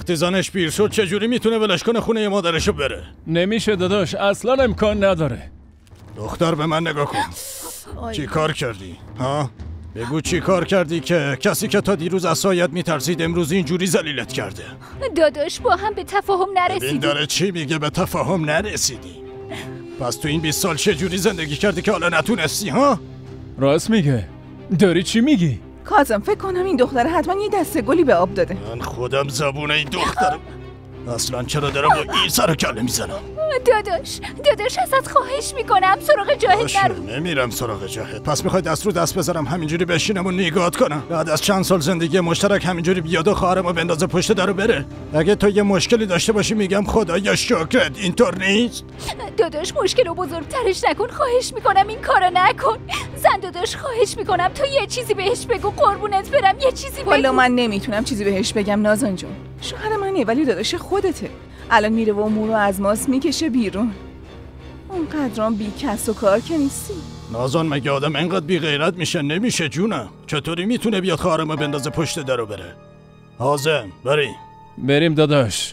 وقتی زنش پیر شد چجوری میتونه ولش کنه خونه مادرشو بره؟ نمیشه داداش، اصلا امکان نداره. دختر به من نگاه کن. چی کار کردی؟ ها؟ بگو چی کار کردی که کسی که تا دیروز از سایت میترسید امروز اینجوری ذلیلت کرده؟ داداش با هم به تفاهم نرسیدیم. ببین داره چی میگه به تفاهم نرسیدی؟ پس تو این 20 سال چجوری زندگی کردی که حالا نتونستی ها؟ راست میگه. داری چی میگی؟ کاظم فکر کنم این دختر حتما یه دسته گلی به آب داده. من خودم زبون این دخترم. اصلا چرا دارم با این سر و کله میزنم؟ داداش ازت خواهش میکنم سراغ جاهد نرو. نمیرم سراغ جاهد. پس میخوای دست رو دست بذارم همینجوری بشینم و نگاهت کنم؟ بعد از چند سال زندگی مشترک همینجوری بیاد و خواهرمو بندازه پشت در و بره؟ اگه تو یه مشکلی داشته باشی میگم خدایا شکرت، اینطور نیست؟ داداش مشکل رو بزرگترش نکن، خواهش میکنم این کارو نکن. زن داداش خواهش میکنم تو یه چیزی بهش بگو، قربونت برم یه چیزی بگو. والا من نمیتونم چیزی بهش بگم نازان جون. شوهر منه ولی داداش خودته. الان میره و امورو از ماست میکشه بیرون. اونقدرام بی کس و کار که نیستی. نازان مگه آدم اینقدر بی غیرت میشه؟ نمیشه جونم. چطوری میتونه بیاد خواهرمو بندازه پشت در و بره؟ حازم بریم داداش.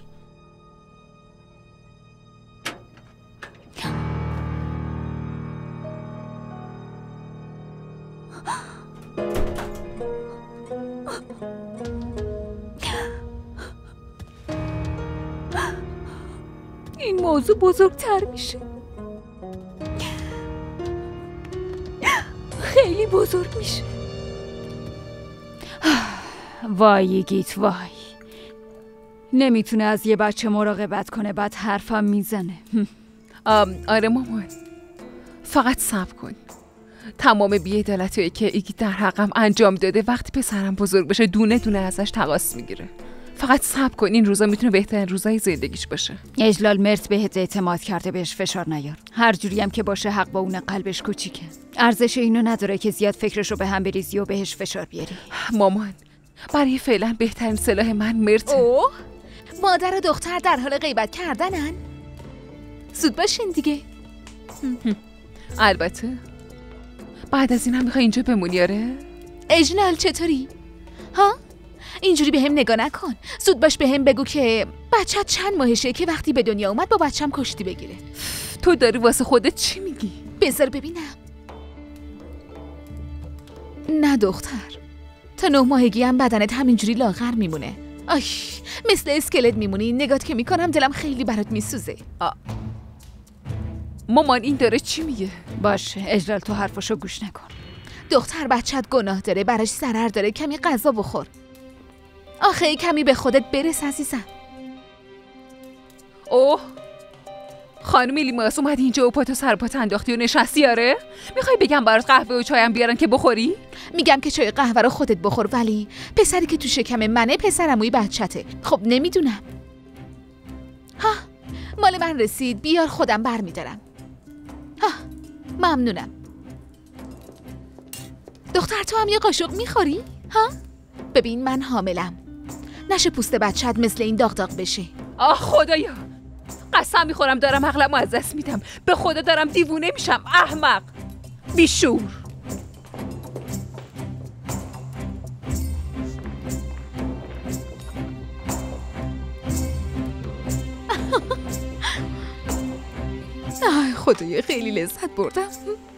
این موضوع بزرگتر میشه، خیلی بزرگ میشه. وای یگیت وای، نمیتونه از یه بچه مراقبت کنه بعد حرفم میزنه. آره مامان، فقط صبر کن. تمام بی‌عدالتی‌هایی که یگیت در حقم انجام داده وقتی پسرم بزرگ بشه دونه دونه ازش تقاص میگیره. فقط صبر کن، این روزا میتونه بهترین روزای زندگیش باشه. اجلال مرد بهت اعتماد کرده، بهش فشار نیار. هر جوری هم که باشه حق با اون قلبش کوچیکه. ارزش اینو نداره که زیاد فکرشو به هم بریزی و بهش فشار بیاری. مامان برای فعلا بهترین سلاح من مرد. اوه مادر و دختر در حال غیبت کردنن. زود باشین دیگه. البته بعد از این هم میخوای اینجا بمونی؟ آره اجلال چطوری؟ ها؟ اینجوری به هم نگاه نکن. زود باش به هم بگو که بچت چند ماهشه که وقتی به دنیا اومد با بچم کشتی بگیره. تو داری واسه خودت چی میگی؟ بذار ببینم. نه دختر، تا 9 ماهگی هم بدنت همینجوری لاغر میمونه. آی مثل اسکلت میمونی. نگات که میکنم دلم خیلی برات میسوزه. مامان این داره چی میگه؟ باشه اجلال تو حرفشو گوش نکن. دختر بچت گناه داره، براش ضرر داره. کمی غذا بخور. آخه کمی به خودت برس عزیزم. اوه خانم لیماس اومدی اینجا و پاتو سر پات انداختی و نشستی؟ آره میخوای بگم برات قهوه و چایم بیارن که بخوری؟ میگم که چای قهوه رو خودت بخور، ولی پسری که تو شکم منه پسرعموی بچته. خب نمیدونم. ها مال من رسید، بیار خودم برمیدارم. ها ممنونم. دختر تو هم یه قاشق میخوری؟ ها ببین من حاملم، نشه پوست بچت مثل این داغ داغ بشه. آه خدایا قسم میخورم دارم عقلمو از دست میدم. به خدا دارم دیوونه میشم. احمق بیشور. خدایا خیلی لذت بردم.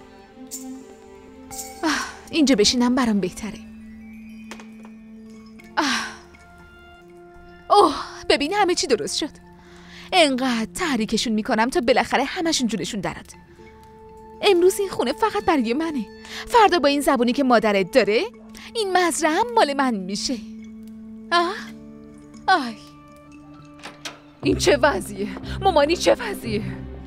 اینجا بشینم برام بهتره. اوه ببین همه چی درست شد. انقدر تحریکشون میکنم تا بالاخره همشون جونشون درد. امروز این خونه فقط برای منه. فردا با این زبونی که مادرت داره این مزرعه هم مال من میشه. آی این چه وضعیه؟ مامانی چه وضعیه؟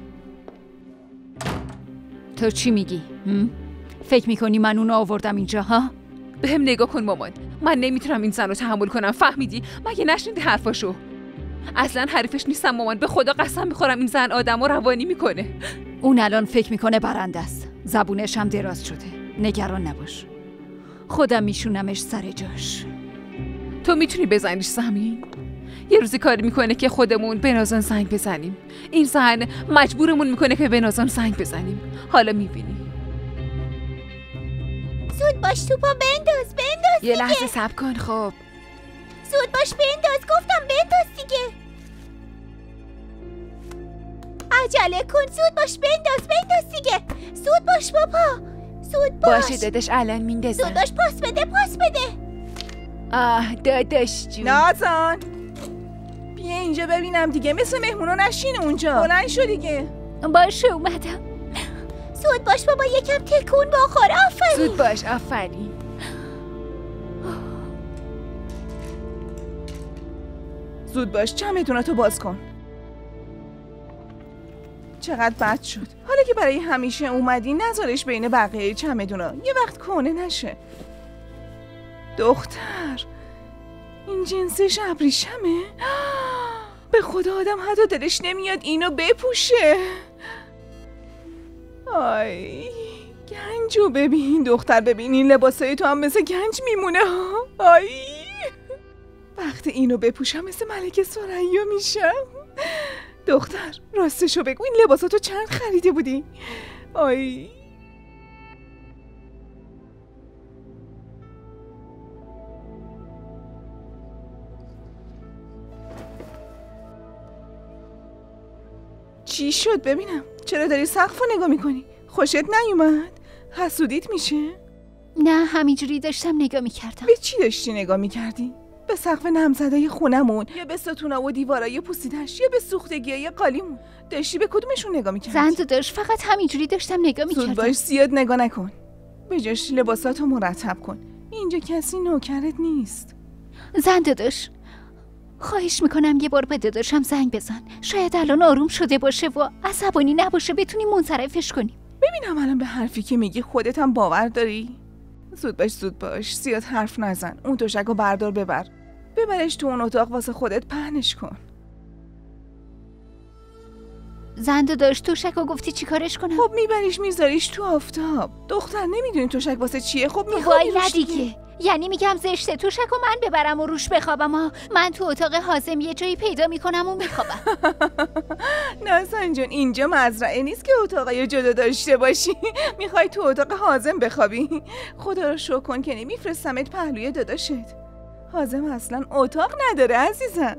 تو چی میگی؟ فکر میکنی من اونو آوردم اینجا ها؟ به هم نگاه کن مامان، من نمیتونم این زن رو تحمل کنم. فهمیدی؟ مگه نشنیدی حرفاشو؟ اصلا حریفش نیستم مامان. به خدا قسم میخورم این زن آدمو روانی میکنه. اون الان فکر میکنه برنده است. زبونش هم دراز شده. نگران نباش، خودم میشونمش سر جاش. تو میتونی بزنیش زمین؟ یه روزی کاری میکنه که خودمون به نازان زنگ بزنیم. این زن مجبورمون میکنه که به نازان زنگ بزنیم. حالا میبینی. زود باش توپو بنداز یه لحظه صبر کن. خب زود باش بنداز، گفتم بنداز دیگه. عجله کن، زود باش بنداز دیگه. زود باش بابا، زود باش. باشه داداش الان میندازم. زود باش، پاس بده. داداش جون. نازان بیا اینجا ببینم دیگه، مثل مهمونا نشین اونجا. بلند شو دیگه. باشه اومدم. زود باش بابا، یکم تکون بخور. آفرین. زود باش، آفرین. زود باش، چمدوناتو باز کن. چقدر بد شد. حالا که برای همیشه اومدی نذارش بین بقیه چمدونا، یه وقت کهنه نشه. دختر این جنسش ابریشمه؟ به خدا آدم حتی دلش نمیاد اینو بپوشه. آی گنجو ببین دختر، ببین این لباسای تو هم مثل گنج میمونه ها. آی وقتی اینو بپوشم مثل ملکه ثریا میشم. دختر راستشو بگو، این لباساتو چند خریده بودی؟ آی چی شد ببینم؟ چرا داری سقفو نگاه میکنی؟ خوشت نیومد؟ حسودیت میشه؟ نه همینجوری داشتم نگاه میکردم. به چی داشتی نگاه میکردی؟ به سقف نمزدای خونمون، یا به ستونا و دیوارای پوسیدش، یا به سوختگیای قالیمون؟ داشتی به کدومشون نگاه میکردی؟ زند داشت، فقط همینجوری داشتم نگاه میکردم. زود باش، زیاد نگاه نکن. به جاش لباساتو مرتب کن. اینجا کسی نوکرت نیست. زند داشت، خواهش میکنم یه بار به داداشم زنگ بزن. شاید الان آروم شده باشه و عصبانی نباشه، بتونیم منصرفش کنیم. ببینم الان به حرفی که میگی خودت هم باور داری؟ زود باش، زیاد حرف نزن. اون تشکو بردار ببرش تو اون اتاق واسه خودت پهنش کن. زنده داشت تشکو گفتی چی کارش کنم؟ خب میبریش میذاریش تو آفتاب. دختر نمیدونی تشک واسه چیه؟ خب میخوای ندیگه. یعنی میگم زشته تشکو من ببرم و روش بخوابم ها. من تو اتاق حازم یه جایی پیدا میکنم و میخوابم. نازن جون اینجا مزرعه نیست که اتاقای جدا داشته باشی. میخوای تو اتاق حازم بخوابی؟ خدا رو شکر کن که نمیفرستمت پهلوی داداشت. حازم اصلا اتاق نداره عزیزم.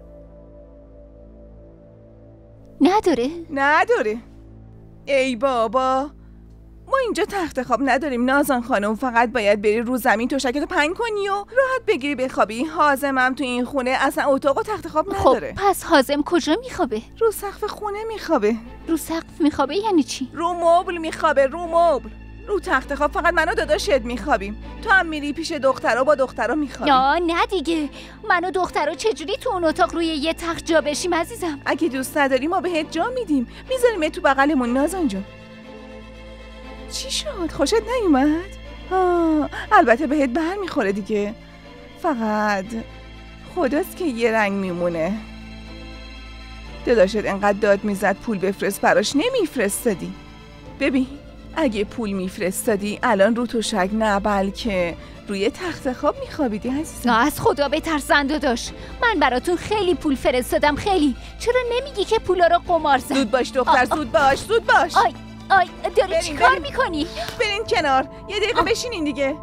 نداره. ای بابا ما اینجا تخت خواب نداریم نازان خانم. فقط باید بری رو زمین تشکتو پهن کنی و راحت بگیری بخوابی. حازم هم تو این خونه اصلا اتاق و تخت خواب نداره. خب پس حازم کجا میخوابه؟ رو سقف خونه میخوابه. رو سقف میخوابه یعنی چی؟ رو مبل میخوابه. رو تخت خواب فقط من و داداشت میخوابیم. تو هم میری پیش دخترا با دخترا میخوابی. نه دیگه، من و دخترا چجوری تو اون اتاق روی یه تخت جا بشیم عزیزم؟ اگه دوست نداری ما بهت جا میدیم، میذاریم تو بغلمون. نازان جون چی شد؟ خوشت نیومد؟ البته بهت بر میخوره دیگه. فقط خداست که یه رنگ میمونه. داداشت انقدر داد میزد پول بفرست براش، نمیفرستادی. ببین اگه پول میفرستادی الان رو تشک نه بلکه روی تخت خواب میخوابیدی عزیزم. نه از خدا بترسنده داشت. من براتون خیلی پول فرستادم. خیلی. چرا نمیگی که پولا رو قمار زد؟ زود باش دختر، زود باش. آی داری چی کار میکنی؟ برین کنار، یه دقیقه بشینین دیگه.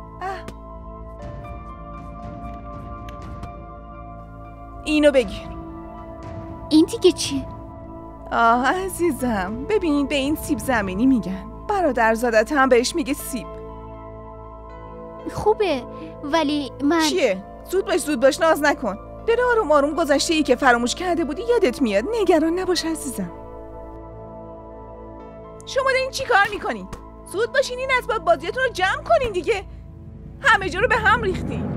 اینو بگیر. این دیگه چیه؟ عزیزم ببین به این سیب زمینی میگن. برادرزادت هم بهش میگه سیب. خوبه ولی من چیه؟ زود باش ناز نکن. داره آروم گذشته ای که فراموش کرده بودی یادت میاد. نگران نباش عزیزم. شما دارین چی کار میکنین؟ زود باشین این اسباب بازیاتون رو جمع کنین دیگه. همه جا رو به هم ریختین.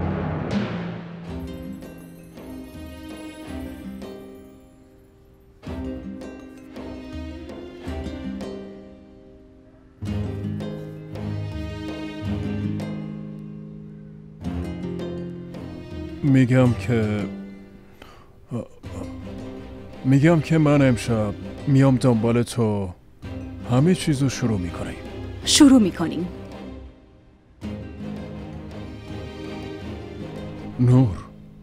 میگم که من امشب میام دنبال تو. همه چیزو شروع میکنیم. نور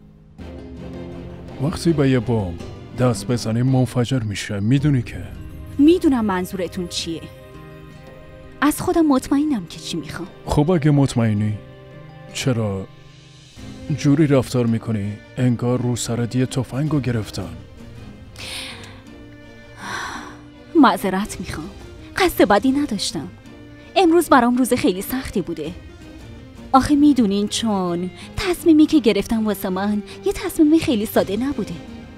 وقتی به یه بمب دست بزنی منفجر میشه. میدونی که؟ میدونم منظورتون چیه. از خودم مطمئنم که چی میخوام. خب اگه مطمئنی چرا جوری رفتار میکنی انگار رو سرت یه تفنگو گرفتن. معذرت میخوام، قصد بدی نداشتم. امروز برام روز خیلی سختی بوده. آخه میدونین چون تصمیمی که گرفتم واسه من یه تصمیم خیلی ساده نبوده.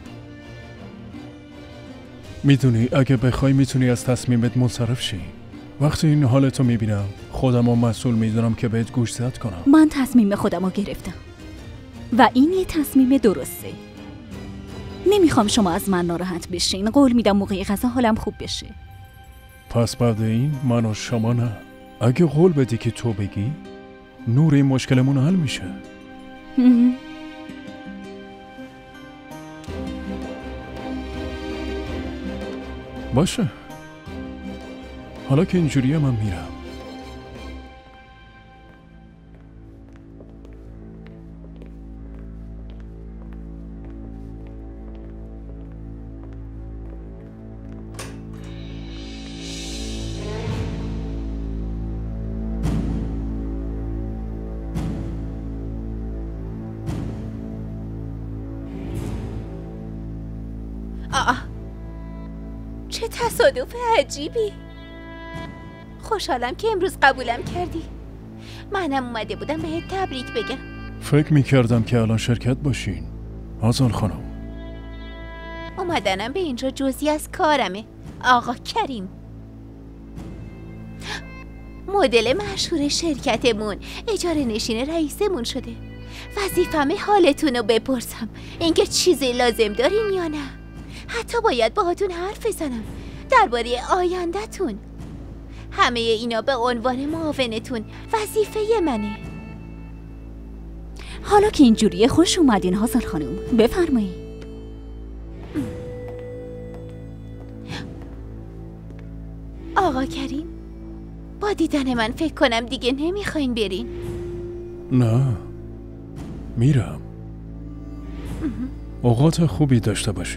میدونی اگه بخوای میتونی از تصمیمت منصرف شی. وقتی این حالتو میبینم خودمو مسئول میدونم که بهت گوشزد کنم. من تصمیم خودمو گرفتم و این یه تصمیم درسته. نمیخوام شما از من ناراحت بشین. قول میدم موقع غذا حالم خوب بشه. پس بعد این من و شما نه. اگه قول بدی که تو بگی نور این مشکلمون حل میشه. باشه، حالا که اینجوریه من میرم. چه تصادف عجیبی. خوشحالم که امروز قبولم کردی. منم اومده بودم بهت تبریک بگم. فکر میکردم که الان شرکت باشین آزال خانم. اومدنم به اینجا جزئی از کارمه آقا کریم. مدل مشهور شرکتمون اجاره نشین رئیسمون شده. وظیفمه حالتون رو بپرسم اینکه چیزی لازم دارین یا نه. حتی باید باهاتون حرف بزنم درباره آینده‌تون. همه اینا به عنوان معاونتون وظیفه منه. حالا که اینجوریه خوش اومدین هازال خانم، بفرمایید. آقا کریم، با دیدن من فکر کنم دیگه نمیخواین برین. نه، میرم. اوقات خوبی داشته باشی.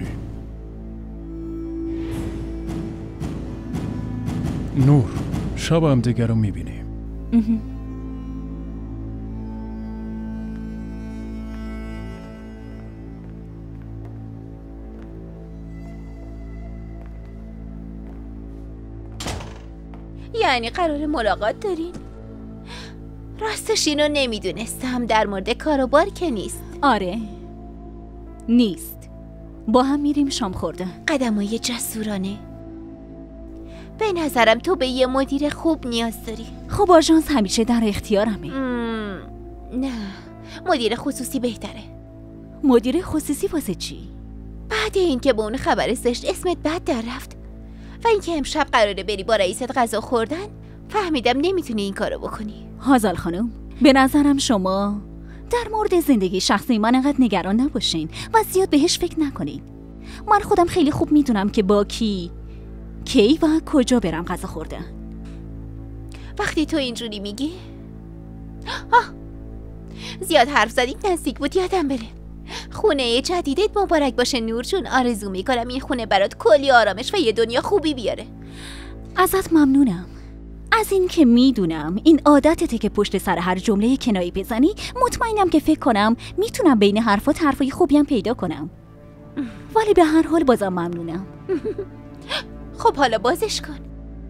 نور، شب هم دیگر رو میبینیم. یعنی قرار ملاقات دارین؟ راستش اینو نمیدونستم. در مورد کاروبار که نیست. آره نیست. با هم میریم شام خوردن. قدمای جسورانه. به نظرم تو به یه مدیر خوب نیاز داری. خب آژانس همیشه در اختیارمه. نه، مدیر خصوصی بهتره. مدیر خصوصی واسه چی؟ بعد اینکه به اون خبر زشت اسمت بد در رفت و اینکه امشب قراره بری با رئیست غذا خوردن، فهمیدم نمیتونی این کارو بکنی. هازال خانم، به نظرم شما در مورد زندگی شخصی من انقدر نگران نباشین و زیاد بهش فکر نکنین. من خودم خیلی خوب میدونم که با کی و کجا برم غذا خوردن. وقتی تو اینجوری میگی زیاد حرف زدید نزدیک بود یادم بره. خونه جدیدت مبارک باشه نور جون. آرزو میکنم این خونه برات کلی آرامش و یه دنیا خوبی بیاره. ازت ممنونم. از این که میدونم این عادتته که پشت سر هر جمله کنایه بزنی، مطمئنم که فکر کنم میتونم بین حرفات حرفای خوبی هم پیدا کنم. ولی به هر حال بازم ممنونم. خب حالا بازش کن.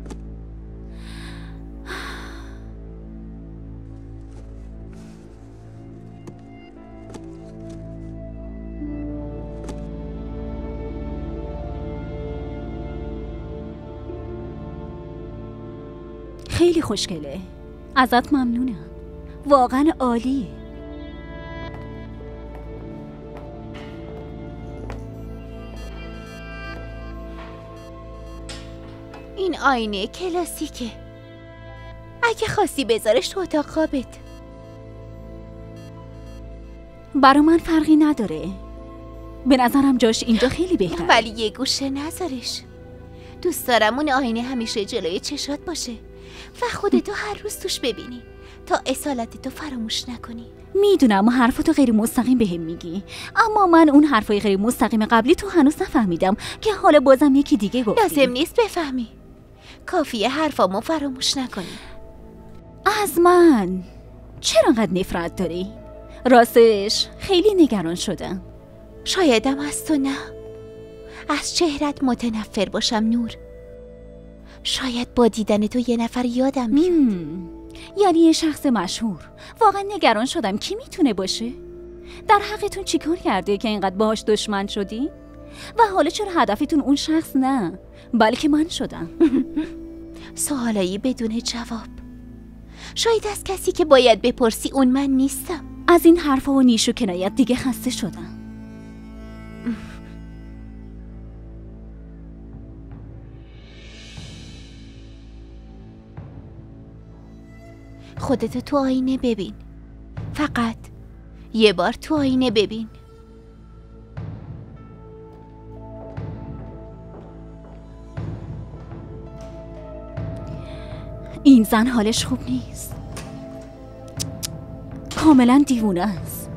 خیلی خوشگله. ازت ممنونم. واقعا عالیه. این آینه کلاسیکه. اگه خواستی بذارش تو اتاق خوابت. برا من فرقی نداره. به نظرم جاش اینجا خیلی بهتره. ولی یه گوشه نذارش. دوست دارم اون آینه همیشه جلوی چشات باشه و خودتو هر روز توش ببینی تا اصالتتو فراموش نکنی. میدونم حرفاتو غیر مستقیم بهم میگی، اما من اون حرفای غیر مستقیم قبلی تو هنوز نفهمیدم که حالا بازم یکی دیگه گفتی. لازم نیست بفهمی. کافیه حرفامو فراموش نکنی. از من چرا انقدر نفرت داری؟ راستش خیلی نگران شدم. شایدم از تو نه. از چهرت متنفر باشم نور. شاید با دیدن تو یه نفر یادم بیاد. یعنی یه شخص مشهور. واقعا نگران شدم کی میتونه باشه؟ در حقتون چیکار کرده که اینقدر باهاش دشمن شدی؟ و حالا چرا هدفتون اون شخص نه بلکه من شدم؟ سوالایی بدون جواب. شاید از کسی که باید بپرسی اون من نیستم. از این حرفا و نیش و کنایت دیگه خسته شدم. خودتو تو آینه ببین. فقط یه بار تو آینه ببین. این زن حالش خوب نیست. کاملا دیوونه است.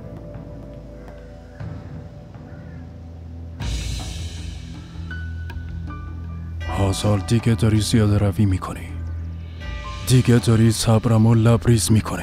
هازال دیگه داری زیاده روی میکنی. دیگه داری صبرمو لبریز میکنی.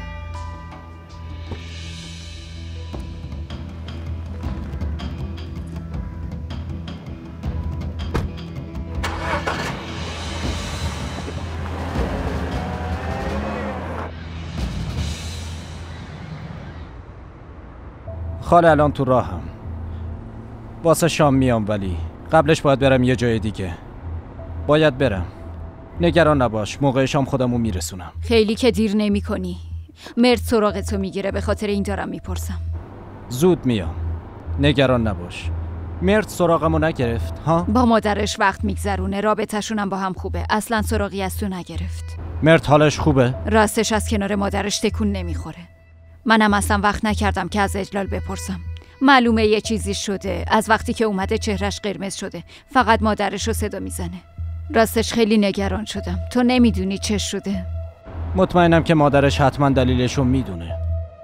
خاله الان تو راهم. واسه شام میام ولی قبلش باید برم یه جای دیگه. باید برم. نگران نباش، موقع شام خودمو میرسونم. خیلی که دیر نمی کنی. مرد سراغتو میگیره، به خاطر این دارم میپرسم. زود میام. نگران نباش. مرد سراغمو نگرفت ها؟ با مادرش وقت میگذرونه، رابطه‌شونم با هم خوبه. اصلا سراغی از تو نگرفت. مرد حالش خوبه؟ راستش از کنار مادرش تکون نمیخوره. منم اصلا وقت نکردم که از اجلال بپرسم. معلومه یه چیزی شده. از وقتی که اومده چهرش قرمز شده. فقط مادرش رو صدا میزنه. راستش خیلی نگران شدم. تو نمیدونی چه شده. مطمئنم که مادرش حتما دلیلشو میدونه.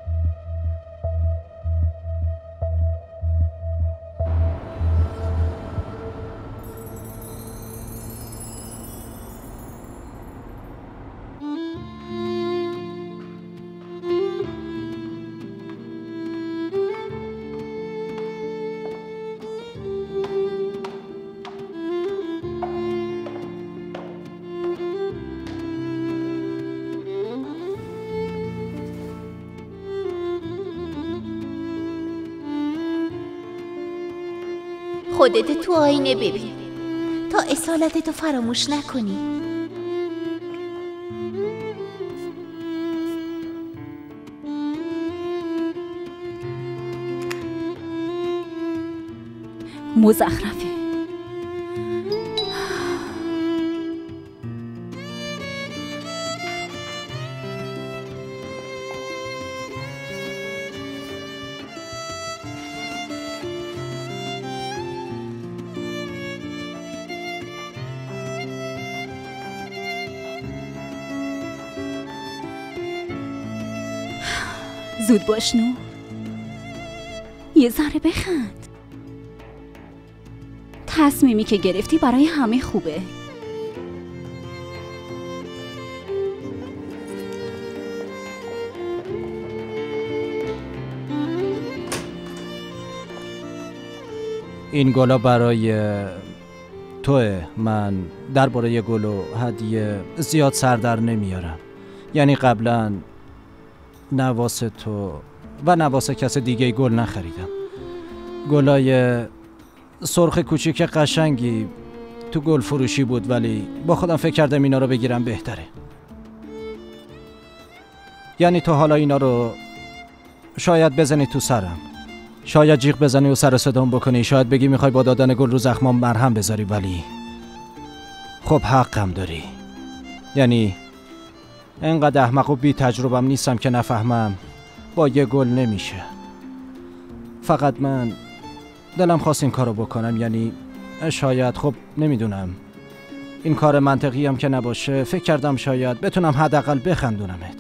خودت تو آینه ببین تا اصالتتو فراموش نکنی. مزخرفه. زود باش نور. یه ذره بخند. تصمیمی که گرفتی برای همه خوبه. این گلا برای توه. من درباره گل و هدیه زیاد سردر نمیارم. یعنی قبلا نواس تو و نواس کس دیگه گل نخریدم. گلای سرخ کوچیک قشنگی تو گل فروشی بود ولی با خودم فکر کردم اینا رو بگیرم بهتره. یعنی تو حالا اینا رو شاید بزنی تو سرم، شاید جیغ بزنی و سر صدام بکنی، شاید بگی میخوای با دادن گل رو زخمام مرهم بذاری، ولی خب حقم داری. یعنی اینقدر احمق و بی تجربم نیستم که نفهمم با یه گل نمیشه. فقط من دلم خواست این کارو بکنم. یعنی شاید، خب نمیدونم، این کار منطقی هم که نباشه، فکر کردم شاید بتونم حداقل بخندونمت.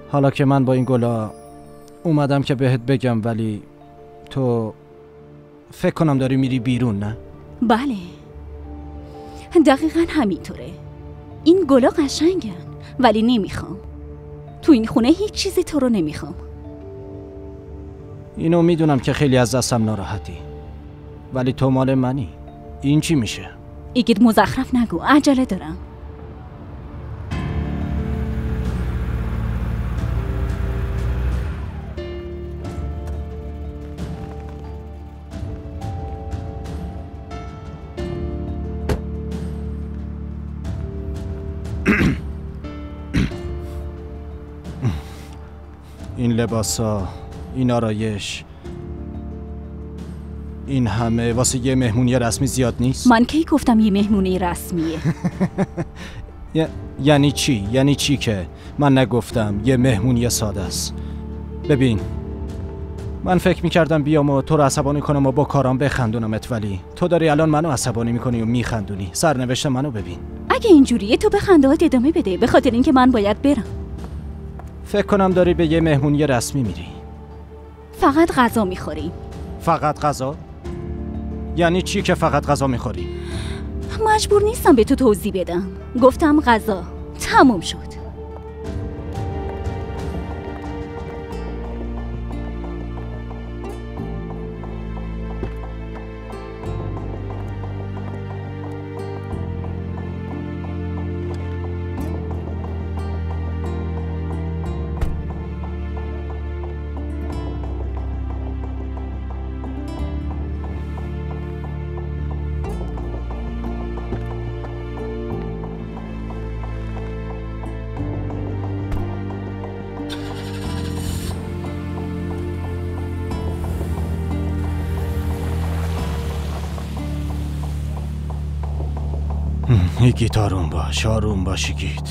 حالا که من با این گلا اومدم که بهت بگم، ولی تو فکر کنم داری میری بیرون، نه؟ بله دقیقا همینطوره. این گلا قشنگن ولی نمیخوام. تو این خونه هیچ چیزی تو رو نمیخوام. اینو میدونم که خیلی از دستم ناراحتی، ولی تو مال منی. این چی میشه؟ ایگید مزخرف نگو، عجله دارم. این لباسا، این آرایش، این همه واسه یه مهمونی رسمی زیاد نیست؟ من کی گفتم یه مهمونی رسمیه؟ یعنی چی؟ یعنی چی که من نگفتم یه مهمونی ساده است؟ ببین، من فکر میکردم بیام و تو رو عصبانی کنم و با کارام بخندونمت، ولی تو داری الان منو عصبانی میکنی و میخندونی. سرنوشت منو ببین. اگه اینجوریه تو به خندهات ادامه بده، به خاطر اینکه من باید برم. فکر کنم داری به یه مهمونی رسمی میری. فقط غذا میخوریم. فقط غذا؟ یعنی چی که فقط غذا میخوری؟ مجبور نیستم به تو توضیح بدم. گفتم غذا. تموم شد. یگیت آروم باش، آروم باش یگیت.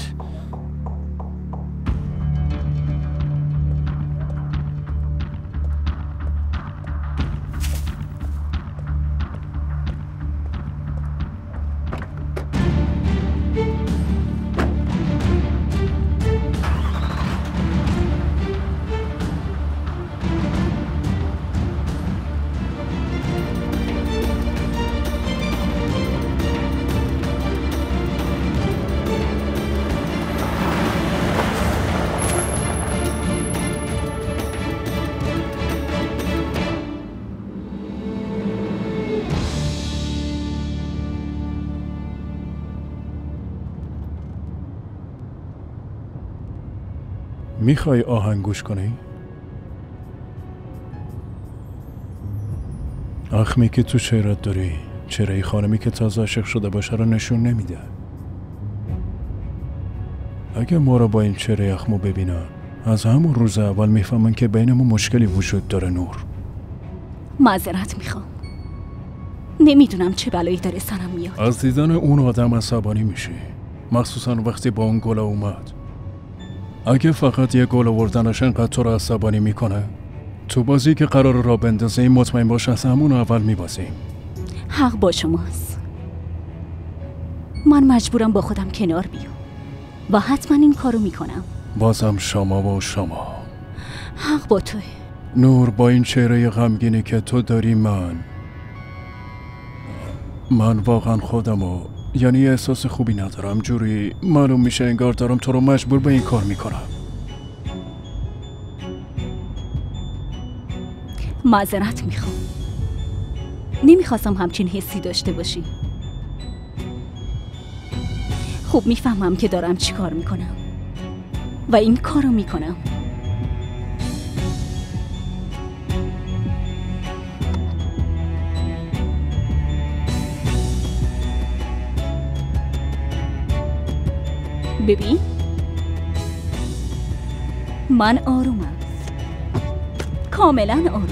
میخوای آهنگ گوش کنی؟ اخمی که تو شعرت داری، چهره خانمی که تازه عاشق شده باشه رو نشون نمیده. اگه ما رو با این چهره اخمو ببینن، از همون روز اول میفهمن که بینمون مشکلی وجود داره. نور، معذرت میخوام. نمیدونم چه بلایی داره سرم میاد. از دیدن اون آدم عصبانی میشی، مخصوصا وقتی با اون گل اومد. اگه فقط یه گل آوردنش انقدر تو رو عصبانی میکنه، تو بازی که قرار را بندازیم مطمئن باش از همون اول میبازیم. حق با شماست. من مجبورم با خودم کنار بیام و حتما این کارو میکنم. بازم شما و شما. حق با توه. نور، با این چهره غمگینی که تو داری، من واقعا خودمو، یعنی احساس خوبی ندارم. جوری معلوم میشه انگار دارم تو رو مجبور به این کار میکنم. معذرت میخوام. نمیخواستم همچین حسی داشته باشی. خوب میفهمم که دارم چی کار میکنم و این کارو میکنم. ببین، من آرومم، کاملا آروم.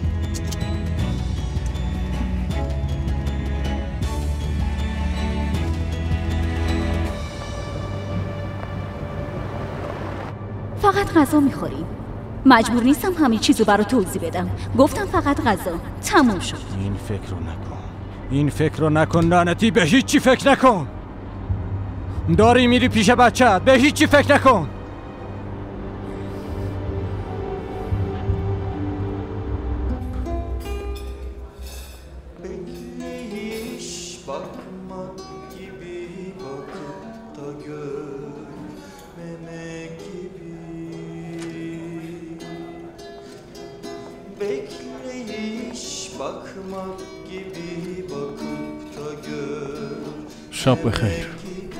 فقط غذا میخوریم. مجبور نیستم همه چیزو برای توضیح بدم. گفتم فقط غذا. تموم شد. این فکر رو نکن. این فکر رو نکن لعنتی. به هیچی فکر نکن. داری میری پیش بچه‌ت. به هیچی فکر نکن. شب بخیر.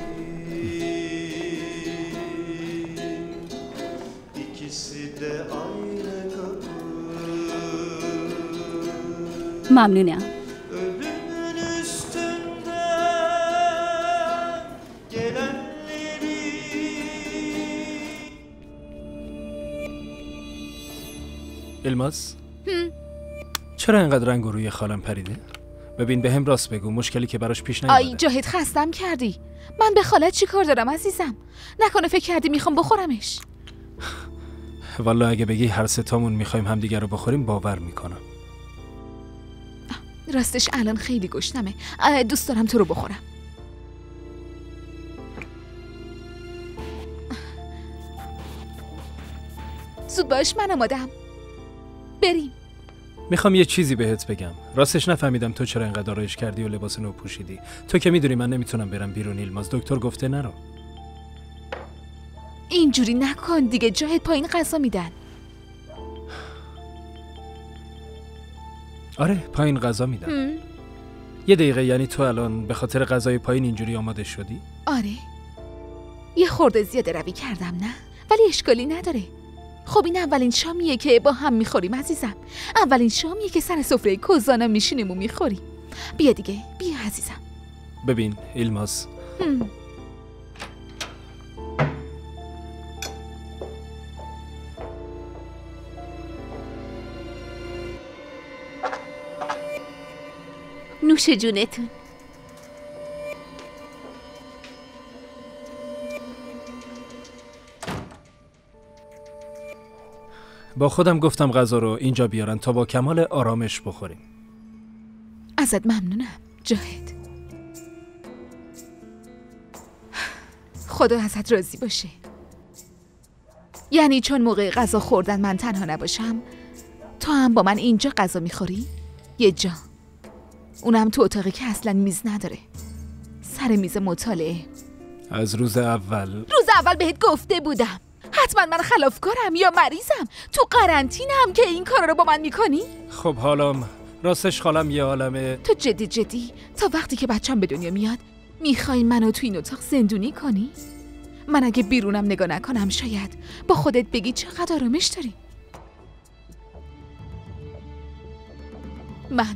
ممنونم. الماس؟ چرا اینقدر رنگ و روی خالم پریده؟ ببین به هم راست بگو، مشکلی که براش پیش نیومده. آی جاهد خستم کردی. من به خالت چی کار دارم عزیزم؟ نکنه فکر کردی میخوام بخورمش؟ والا اگه بگی هر ستامون میخوایم همدیگر رو بخوریم باور میکنم. راستش الان خیلی گشنمه. دوست دارم تو رو بخورم. زود باش، من آمادم. بریم. میخوام یه چیزی بهت بگم. راستش نفهمیدم تو چرا اینقدر آرایش کردی و لباس نو پوشیدی. تو که میدونی من نمیتونم برم بیرون ایلماز. دکتر گفته نرو. اینجوری نکن دیگه جاهد، پایین غذا میدن. آره پایین غذا میدن. یه دقیقه، یعنی تو الان به خاطر غذای پایین اینجوری آماده شدی؟ آره یه خورده زیاده روی کردم نه؟ ولی اشکالی نداره. خب این اولین شامیه که با هم میخوریم عزیزم. اولین شامیه که سر سفره کوزانم میشینیم و میخوریم. بیا دیگه، بیا عزیزم. ببین ایلماز، نوش جونتون. با خودم گفتم غذا رو اینجا بیارن تا با کمال آرامش بخوریم. ازت ممنونم جاهد. خدا ازت راضی باشه. یعنی چون موقع غذا خوردن من تنها نباشم، تو هم با من اینجا غذا میخوری؟ یه جا، اونم تو اتاقی که اصلا میز نداره، سر میز مطالعه. از روز اول بهت گفته بودم حتما من خلافکارم یا مریضم، تو قرنطینه‌ام که این کارا رو با من میکنی؟ خب حالا راستش خالم یه عالمه. تو جدی تا وقتی که بچم به دنیا میاد میخوای منو تو این اتاق زندونی کنی؟ من اگه بیرونم نگاه نکنم شاید با خودت بگی چقدر آرامش داری. من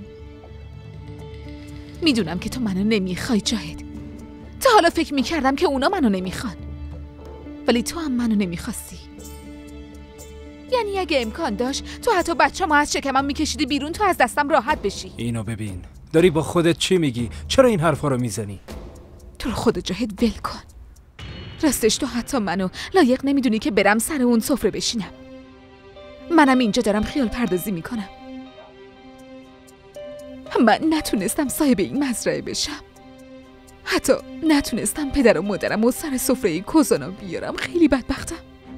میدونم که تو منو نمیخوای جاهد. تا حالا فکر میکردم که اونا منو نمیخوان، ولی تو هم منو نمیخواستی. یعنی اگه امکان داشت تو حتی بچه‌مو از شکمم میکشیدی بیرون تا از دستم راحت بشی. اینو ببین، داری با خودت چی میگی؟ چرا این حرفا رو میزنی؟ تو رو خدا جاهد ول کن. راستش تو حتی منو لایق نمیدونی که برم سر اون سفره بشینم. منم اینجا دارم خیال پردازی میکنم. من نتونستم صاحب این مزرعه بشم، حتی نتونستم پدر و مادرم و سر سفره کوزانا بیارم. خیلی بدبختم.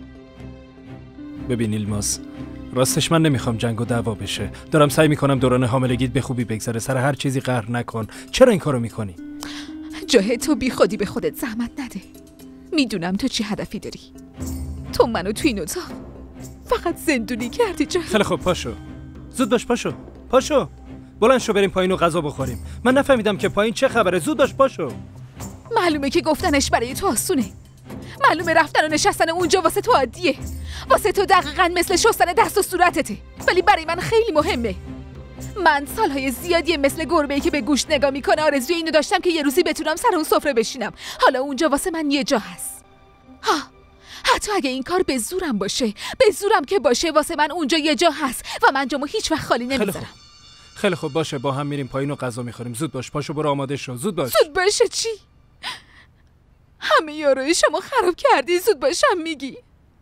ببین ایلماز، راستش من نمیخوام جنگ و دعوا بشه. دارم سعی میکنم دوران حاملگیت به خوبی بگذره. سر هر چیزی قهر نکن. چرا این کارو میکنی؟ جاهد تو بی خودی به خودت زحمت نده. میدونم تو چی هدفی داری. تو منو تو این اتاق فقط زندونی کردی جاهد. خیلی خب پاشو، زود باش، پاشو بلند شو بریم پایین و غذا بخوریم. من نفهمیدم که پایین چه خبره. زود باش پاشو. معلومه که گفتنش برای تو آسونه. معلومه رفتن و نشستن اونجا واسه تو عادیه. واسه تو دقیقاً مثل شستن دست و صورتته، ولی برای من خیلی مهمه. من سالهای زیادیه مثل گربه‌ای که به گوشت نگاه میکنه آرزوی اینو داشتم که یه روزی بتونم سر اون سفره بشینم. حالا اونجا واسه من یه جا هست. حتی اگه این کار به زورم باشه، به زورم که باشه، واسه من اونجا یه جا هست و من جامو هیچ وقت خالی نمیذارم. خیلی خوب باشه، با هم میریم پایین و غذا میخوریم. زود باش، پاشو برو آماده شو. زود باش. زود باشه چی؟ همه یارای شما خراب کردی. زود باشم میگی؟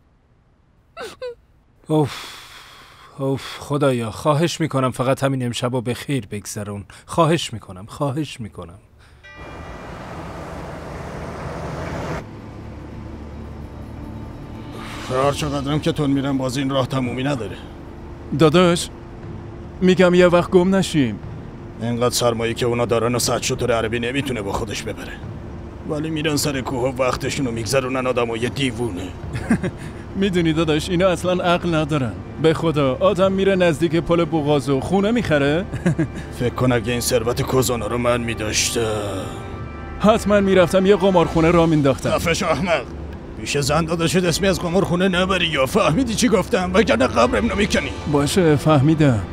اوف خدایا، خواهش میکنم فقط همین امشبو به خیر بگذرون. خواهش میکنم. هر چقدرم که تون میرم باز این راه تمومی نداره. داداش میگم یه وقت گم نشیم. اینقدر سرمایه که اونا دارن و صد شتر عربی نمیتونه با خودش ببره، ولی میرن سر کوه و وقتشونو میگذرونن آدمای دیوونه. میدونی داداش اینا اصلا عقل ندارن. به خدا آدم میره نزدیک پل بوغاز و خونه میخره. فکر کن اگه این ثروت کوزانا رو من میداشتم حتما میرفتم یه قمارخونه را مینداختم. خفش احمق، پیش زن داداشت اسمی از قمارخونه نبری یا فهمیدی چی گفتم؟ وگرنه قبرم نمیکنی. باشه فهمیدم.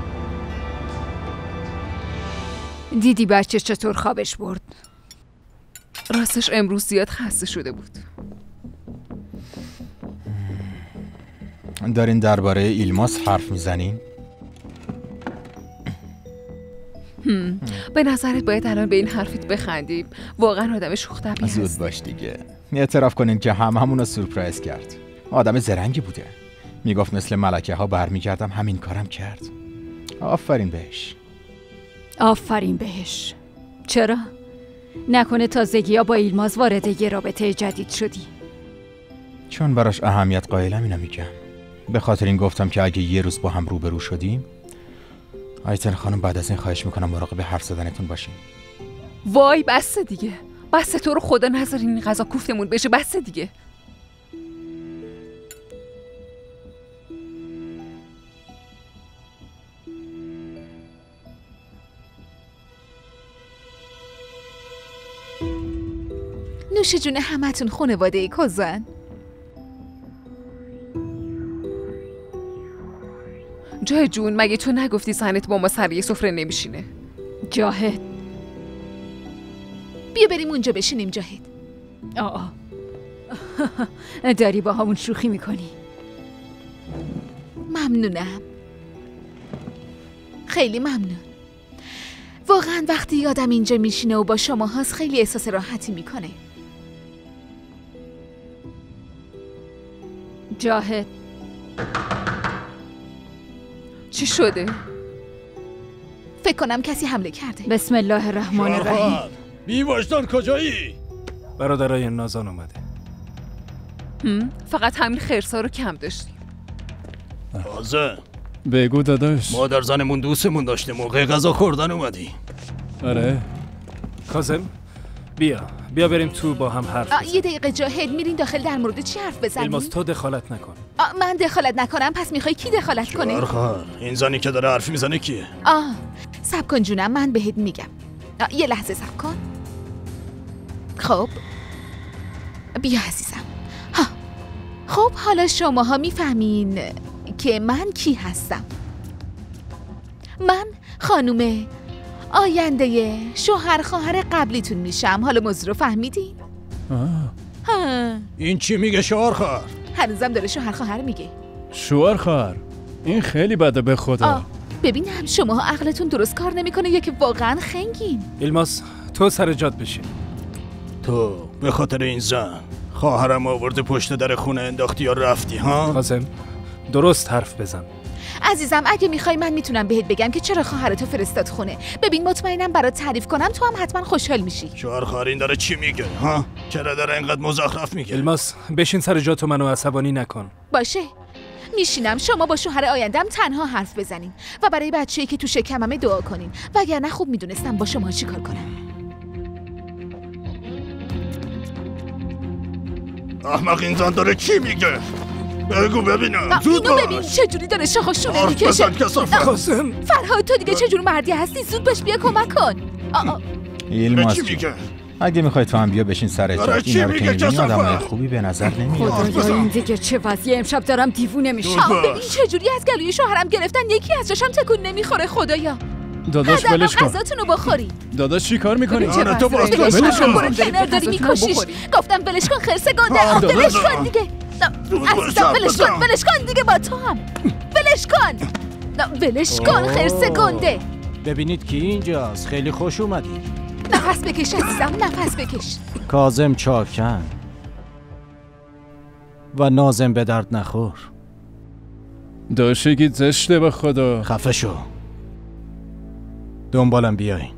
دیدی بچه چطور خوابش برد؟ راستش امروز زیاد خسته شده بود. دارین درباره ایلماس حرف میزنین؟ به نظرت باید الان به این حرفت بخندیم؟ واقعا آدم شوخ طبعی هست. زود باش دیگه. اعتراف کنین که همونو سورپرایز کرد. آدم زرنگی بوده. میگفت مثل ملکه ها برمیگردم، همین کارم کرد. آفرین بهش. آفرین بهش. چرا؟ نکنه تازگی ها با ایلماز وارد یه رابطه جدید شدی؟ چون براش اهمیت قائلم اینو میگم. به خاطر این گفتم که اگه یه روز با هم روبرو شدیم، آیتن خانم بعد از این خواهش میکنم مراقب حرف زدنتون باشین. وای بسه دیگه. بسه، تو رو خدا نذارین این غذا کوفتمون بشه. بسه دیگه. نوش جون همتون خانواده کوزان. جاهد جون، مگه تو نگفتی زنت با ما سر یه سفره نمیشینه؟ جاهد، بیا بریم اونجا بشینیم. جاهد داری با همون شوخی میکنی؟ ممنونم، خیلی ممنون. واقعا وقتی آدم اینجا میشینه و با شما هاست خیلی احساس راحتی میکنه. جاهد، چی شده؟ فکر کنم کسی حمله کرده. بسم الله الرحمن الرحیم. بی وجدان کجایی؟ برادرای نازان اومده. فقط همین خرسا رو کم داشتیم. تازه بگو داداش. مادر زنمون دوستمون داشته، موقع غذا خوردن اومدی. آره. کاظم بیا بریم تو با هم حرف بزنیم. یه دقیقه جاهد، میرین داخل در مورد چی حرف بزنیم؟ ایلماس تو دخالت نکن. من دخالت نکنم؟ پس میخوای کی دخالت کنه؟ شوهر، این زنی که داره حرف میزنه کیه؟ صبر کن جونم، من بهت میگم. یه لحظه صبر کن. خب بیا عزیزم. خب حالا شماها میفهمین که من کی هستم. من خانوم آینده شوهر خواهر قبلیتون میشم. حالا موضوع رو فهمیدین؟ این چی میگه شوهر خواهر؟ هنوزم داره شوهر خواهر میگه. شوهر خواهر این خیلی بده به خدا. ببینم شماها عقلتون درست کار نمیکنه یا که واقعا خنگین. ایلماس تو سر جات بشین. تو به خاطر این زن خواهرم آورده پشت در خونه انداختی یا رفتی ها؟ کاظم درست حرف بزن. عزیزم اگه میخوای من میتونم بهت بگم که چرا خواهرتو فرستاد خونه. ببین مطمئنم برات تعریف کنم تو هم حتما خوشحال میشی. شوهر خواهر این داره چی میگه ها؟ چرا داره اینقدر مزخرف میگه؟ ایلماس بشین سر جات و منو عصبانی نکن. باشه میشینم، شما با شوهر آیندم تنها حرف بزنین و برای بچه‌ای که تو شکممه دعا کنین، وگرنه خوب میدونستم با شما چیکار کنم. احمق این زن داره چی میگه؟ بگو ببینم. زود اینو باش. ببین چجوری داره شاخشونه حرف میکشه. بزن کثافت. کاظم فرهاد تو دیگه چجور مردی هستی؟ زود باش بیا کمک کن. ایلماس چی میگه؟ اگه میخوای تو هم بیا بشین سر جات. چی اینا رو که میگه میبینی کثافت؟ آدمای خوبی به نظر نمیاد. خدایا این دیگه چه وضعیه؟ امشب دارم دیوونه میشم. ببین چجوری از گلوی شوهرم گرفتن، یکی از جاشم تکون نمیخوره. خدایا داداش ولش کن. غذاتونو بخوری. داداش چی کار میکنی؟ آره تو باز کن. ولش کن. ولش کنار داری میکشیش. گفتم ولش کن خرس گنده. ولش کن دیگه. عزیزم ولش کن دیگه. با تو هم ولش کن. ولش کن خرس گنده. ببینید کی اینجاست. خیلی خوش اومدی. نفس بکش عزیزم، نفس بکش. کاظم چاکن و نازم به درد نخور. داشتگی زشته به خدا. خفه شو. دنبالم بیاین.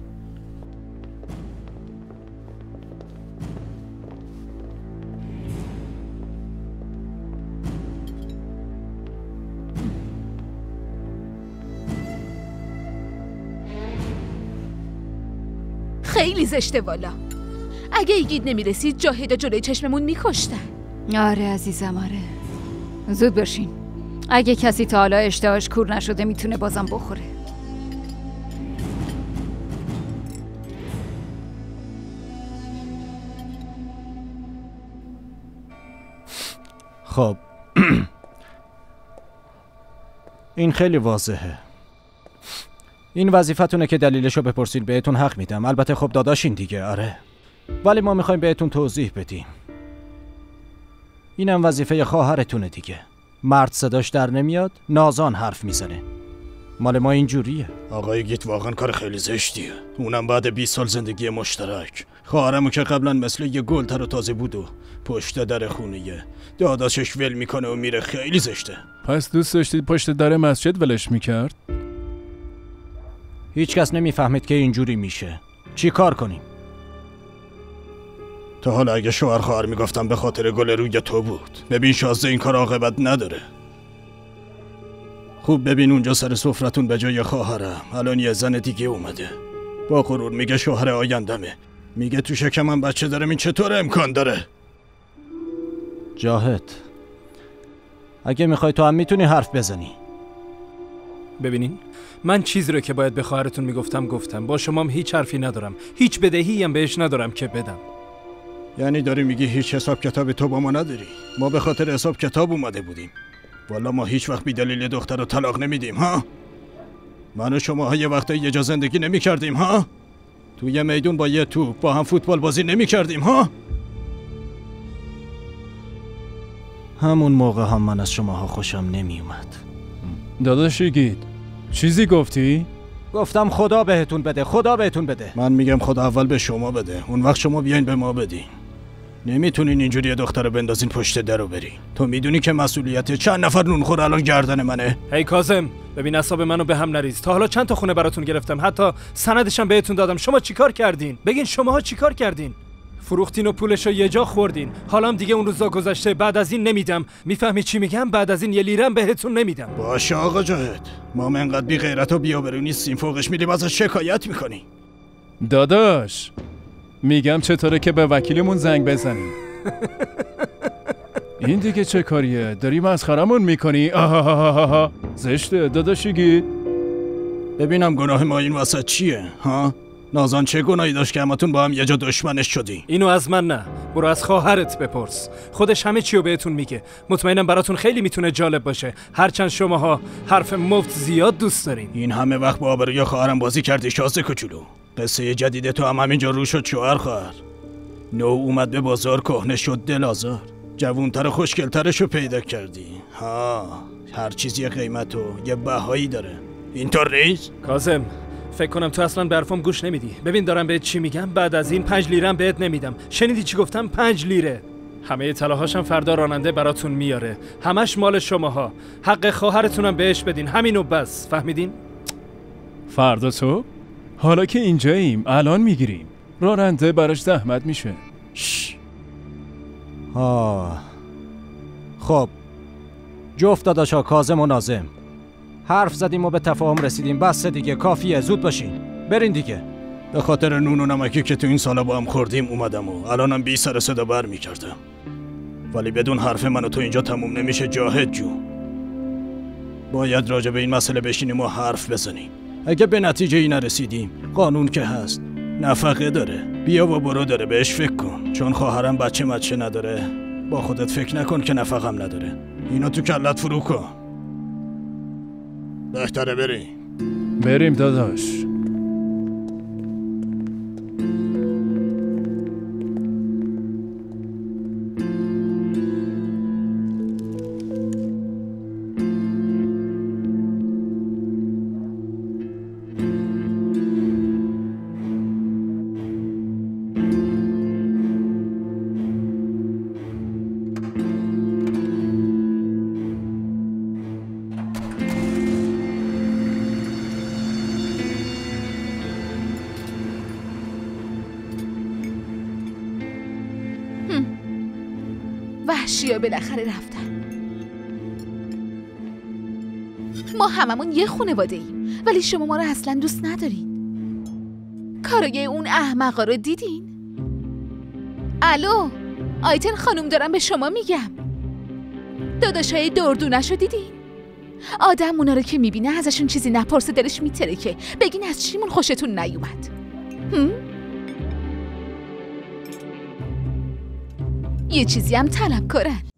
خیلی زشته والا. اگه ایگید نمیرسید جاهد جلوی چشممون میکشتن. آره عزیزم آره. زود باشین. اگه کسی تا حالا اشتهاش کور نشده میتونه بازم بخوره. خب این خیلی واضحه. این وظیفتونه که دلیلشو بپرسین، بهتون حق میدم. البته خب داداشین دیگه. آره ولی ما میخوایم بهتون توضیح بدیم. اینم وظیفه خواهرتونه دیگه. مرد صداش در نمیاد، نازان حرف میزنه. مال ما اینجوریه. آقای گیت واقعا کار خیلی زشتیه، اونم بعد 20 سال زندگی مشترک. خواهرمو که قبلا مثل یه گلتر و تازه بود و پشت در خونه داداشش ول میکنه و میره. خیلی زشته. پس دوست داشتید پشت در مسجد ولش میکرد؟ هیچ کس نمیفهمید که اینجوری میشه. چی کار کنیم؟ تا حالا اگه شوهر خواهر میگفتم به خاطر گل روی تو بود. ببین شازده این کار عاقبت نداره. خوب ببین اونجا سر سفرتون به جای خواهرم الان یه زن دیگه اومده. با غرور میگه شوهر آیندمه. میگه تو شکمم بچه دارم. این چطور امکان داره؟ جاهد اگه میخوای تو هم میتونی حرف بزنی. ببینین من چیزی رو که باید به خواهرتون میگفتم گفتم. با شمام هیچ حرفی ندارم، هیچ بدهی هم بهش ندارم که بدم. یعنی داری میگی هیچ حساب کتاب تو با ما نداری؟ ما به خاطر حساب کتاب اومده بودیم. والا ما هیچ وقت بی دلیل دختر رو طلاق نمیدیم ها. من و شما یه وقتا یه جا زندگی نمیکردیم ها. تو یه میدون با یه توپ با هم فوتبال بازی نمیکردیم ها. همون موقع هم من از شماها خوشم نمیومد. داداش یگیت چیزی گفتی؟ گفتم خدا بهتون بده، خدا بهتون بده. من میگم خدا اول به شما بده، اون وقت شما بیاین به ما بدین. نمیتونین اینجوری دختر رو بندازین پشت در رو برین. تو میدونی که مسئولیت چند نفر نونخور الان گردن منه. هی کاظم ببین اعصاب منو به هم نریز. تا حالا چند تا خونه براتون گرفتم، حتی سندشم بهتون دادم. شما چیکار کردین؟ بگین شماها چیکار کردین؟ فروختین و پولشو یه جا خوردین. حالام دیگه اون روزا گذشته. بعد از این نمیدم. میفهمی چی میگم؟ بعد از این یه لیرم بهتون نمیدم. باشه آقا جاهد، ما انقدر بی غیرت و بی‌آبرو نیستیم فوقش میریم ازش شکایت میکنی. داداش میگم چطوره که به وکیلمون زنگ بزنیم. این دیگه چه کاریه؟ داری مسخرمون میکنی؟ آهاهاها زشته داداش یگیت. ببینم گناه ما این وسط چیه ها؟ نازان چه گناهی داشت که همتون با هم یه جا دشمنش شدی؟ اینو از من نه، برو از خواهرت بپرس. خودش همه چیو بهتون میگه. مطمئنم براتون خیلی میتونه جالب باشه، هرچند شماها حرف مفت زیاد دوست دارین. این همه وقت با آبروی خواهرم بازی کردی شازده کوچولو. قصه جدید تو هم همینجا رو شد شوهر خواهر. نو اومد به بازار کهنه شد دل آزار. جوونتر و خوشگلترشو پیدا کردی. ها هر چیزی قیمت و یه بهایی داره. اینطور نیست؟ کاظم فکر کنم تو اصلا به حرفم گوش نمیدی. ببین دارم بهت چی میگم. بعد از این 5 لیره بهت نمیدم. شنیدی چی گفتم؟ 5 لیره. همه طلاهاشم فردا راننده براتون میاره. همش مال شماها. حق خواهرتونم بهش بدین. همینو بس. فهمیدین؟ فردا صبح؟ حالا که اینجاییم الان میگیریم. راننده براش زحمت میشه. خب جفت داداشا کاظم و ناظم حرف زدیم و به تفاهم رسیدیم. بس دیگه کافیه، زود باشین برین دیگه. به خاطر نون و نمکی که تو این سالا با هم خوردیم اومدم و الانم بی سر صدا بر میکردم. ولی بدون حرف من و تو اینجا تموم نمیشه جاهد جو. باید راجع به این مسئله بشینیم و حرف بزنیم. اگه به نتیجه ای نرسیدیم قانون که هست، نفقه داره. بیا و برو داره، بهش فکر کن. چون خواهرم بچه نداره، با خودت فکر نکن که نفقم نداره. اینو تو کلت فرو کن. بهتره بریم داداش. وحشی‌ها بالاخره رفتن. ما هممون یه خانواده ایم، ولی شما ما رو اصلا دوست ندارین. کارای اون احمقا رو دیدین؟ الو آیتن خانم، دارم به شما میگم. داداشای دردونش رو دیدین؟ آدم اونا رو که میبینه ازشون چیزی نپرسه دلش میترکه. بگین از چیمون خوشتون نیومد؟ یه چیزی هم طلب کنن.